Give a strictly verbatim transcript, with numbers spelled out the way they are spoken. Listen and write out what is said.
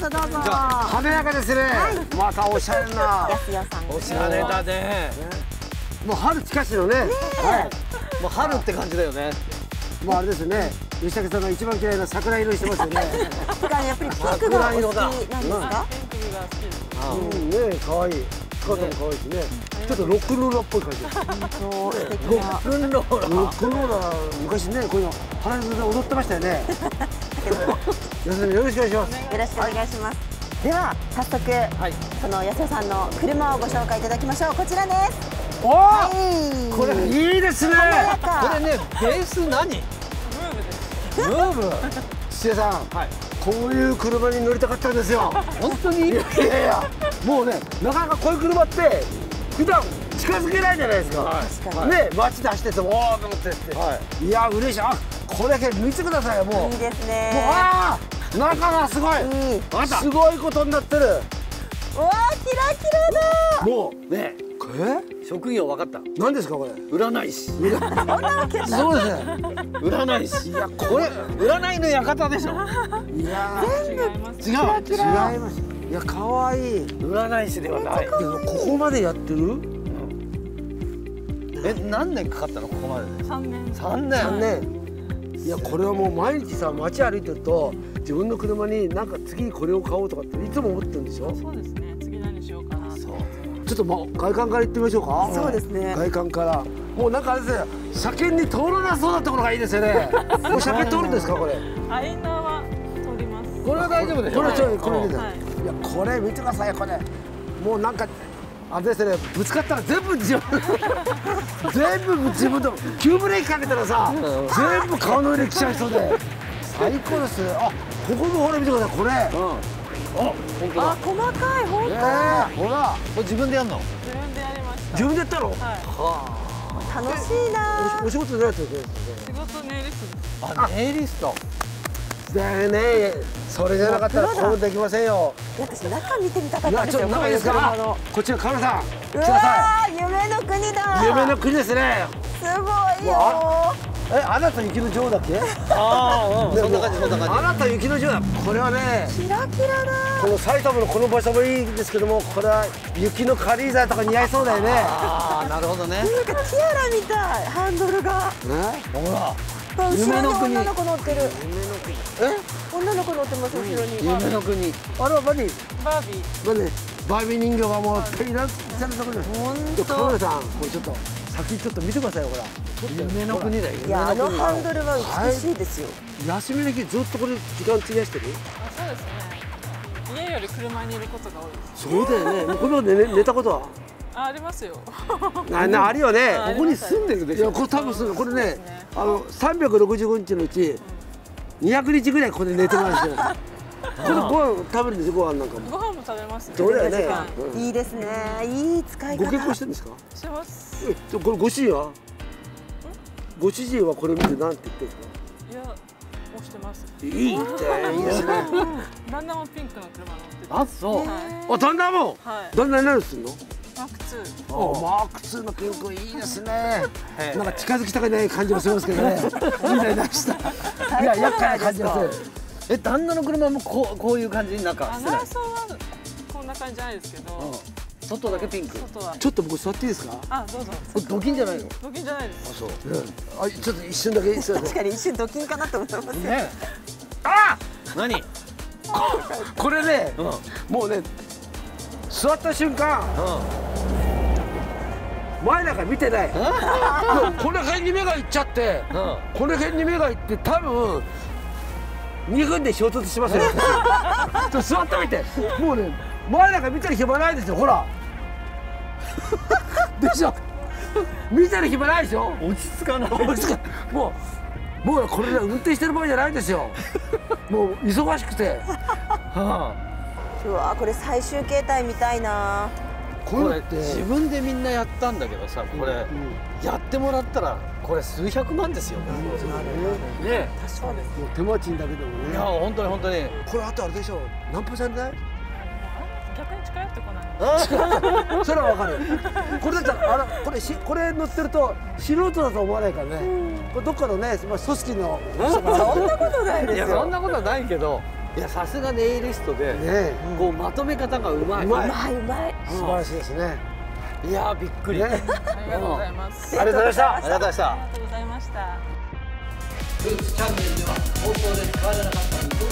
ぞどうぞ。 華やかですね。またおしゃれな。 やすよさん。 おしゃれだね。 もう春近しのね。はい。 もう春って感じだよね。 もうあれですね。吉武さんが一番嫌いな桜色にしてますよね。 やっぱりピンクがお好きなんですか？ うんね、可愛い。スカートも可愛いしね。ちょっとロックンローラーっぽい感じ。 そう、素敵な。 ロックンローラー。 ロックンローラー昔ね、こういうの花火で踊ってましたよね。よろしくお願いします。 よろしくお願いします。では早速、その安代さんの車をご紹介いただきましょう。こちらです。 おお、これいいですね。 これね、ベース何？ムーブ。 土屋さん、こういう車に乗りたかったんですよ。 本当に？ いやいやいや、もうね、なかなかこういう車って普段近づけないじゃないですか。ね、街で走っててもおーと思ってって。いや嬉しい。あ、これだけ見てくださいよ。もう。 いいですね。 もうああ、中がすごい。すごいことになってる。 うわー、キラキラだ。 もうね、 え？職業分かった。 何ですかこれ？ 占い師。 そうですね。 占い師。いや、これ占いの館でしょ。 いや違います。違う。 違います。いや、可愛い。 占い師ではない。 けどここまでやってる？ え、何年かかったのここまで？ 三年。 三年。 三年。いや、これはもう毎日さ、街歩いてると自分の車になんか次にこれを買おうとかっていつも思ってるんでしょ？ そうですね。次何しようかな。そう。 ちょっともう外観から行ってみましょうか。 そうですね。 外観から。もうなんかあれですね、車検に通らなそうなところがいいですよね。もう車検通るんですかこれ？ アイナーは通ります。 これは大丈夫でしょ？ これちょいこれで。いはいや、これ見てくださいよこれ。もうなんかあれですね、ぶつかったら全部自分全部自分の急ブレーキかけたらさ、全部顔の上に来ちゃいそうで最高ですね。あ、ここもほら見てくださいこれ。あ、 本当だ。 あ、細かい、本当。 ええ、ほら。 これ自分でやんの？ 自分でやりました。 自分でやったの？ は楽しいな。 お仕事でやってるんですね。 い。仕事ネイリストです。 あ、ネイリスト。 だよね。それじゃなかったらこうできませんよ。 私中見てみたかったんですよ。 中いいですか？こっちのカメラさん。 うわー、夢の国だ。 夢の国ですね。 すごいよ。 え、あなた雪の女王だっけ？ ああ、そんな感じそんな感じ。 あなた雪の女王だ。これはね、 キラキラだ。 この埼玉のこの場所もいいんですけども、これは雪の軽井沢とか似合いそうだよね。 ああ、なるほどね。 なんかティアラみたい、ハンドルが。 ね、 ほら。 夢の国。女の子乗ってる。 え？ 女の子乗ってます後ろに。 夢の国。 あれは何？ バービー。 まあね、バービー人形がもうペイランされたところです。 本当。 カメラさん、これちょっと先ちょっと見てくださいよほら。 夢の国だよ。 いや、あのハンドルは美しいですよ。 休みの日ずっとこれ時間費やしてる？ あ、そうですね。家より車にいることが多いです。 そうだよね。ここで寝寝たことは？ あ、ありますよ。 あ、なあるよね。 ここに住んでるでしょ。 いや、これ多分これね、あのさんびゃくろくじゅうごにちのうちにひゃくにちぐらいここで寝てますよ。これご飯食べるんですよ、ご飯なんかも。 ご飯も食べますね。 そうだよね。 いいですね。いい使い方。 ご結婚してるんですか？ してます。 え、これご主人は？ご主人はこれ見てなんて言ってるんですか？ いや、もうしてます。 いいっていいですね。 旦那もピンクの車乗ってて。 あ、そう。 あ、旦那も。 はい。 旦那に何するの？ マークツー。 あ、マークツーのピンクいいですね。なんか近づきたくない感じもしますけどね。いいね、出した。いや、厄介な感じがする。 え、旦那の車もこうこういう感じになんかあ、 してない？ 内装はこんな感じじゃないですけど。 外だけピンク。 外は。 ちょっと僕座っていいですか？ あ、どうぞ。 これドキンじゃないの？ ドキンじゃないです。 あ、そう。 あ、ちょっと一瞬だけ。 確かに一瞬ドキンかなと思いますよ。 ね。 あ、 何？ これね、 うん。 もうね、座った瞬間、前なんか見てない。この辺に目がいっちゃって、この辺に目がいって多分にふんで衝突しますよ。座ってみて、もうね、前なんか見てる暇ないですよ。ほら。でしょ。見てる暇ないでしょ。 落ち着かない。 落ち着かない。もう、もうこれで運転してる場合じゃないんですよ。もう忙しくて。 はうわ、これ最終形態見たいな。 これ自分でみんなやったんだけどさ、これやってもらったらこれ数百万ですよ。ね。 確かに。 もう手間賃だけでもね。 いや、本当に本当に。 これあとあれでしょ。何パーセント代？ 逆に近寄ってこない。 それはわかる。これだったら、あら、これし、これ乗ってると素人だと思わないからね。これどっかのね、まあ組織の。 そんなことないですよ。 いや、そんなことはないけど、 いやさすがネイリストで、 ねこうまとめ方がうまい。 うまいうまいうまい。 素晴らしいですね。 いやーびっくり。 ねありがとうございます。 ありがとうございました。 ありがとうございました。 ありがとうございました。 ルーツチャンネルでは放送で使われなかった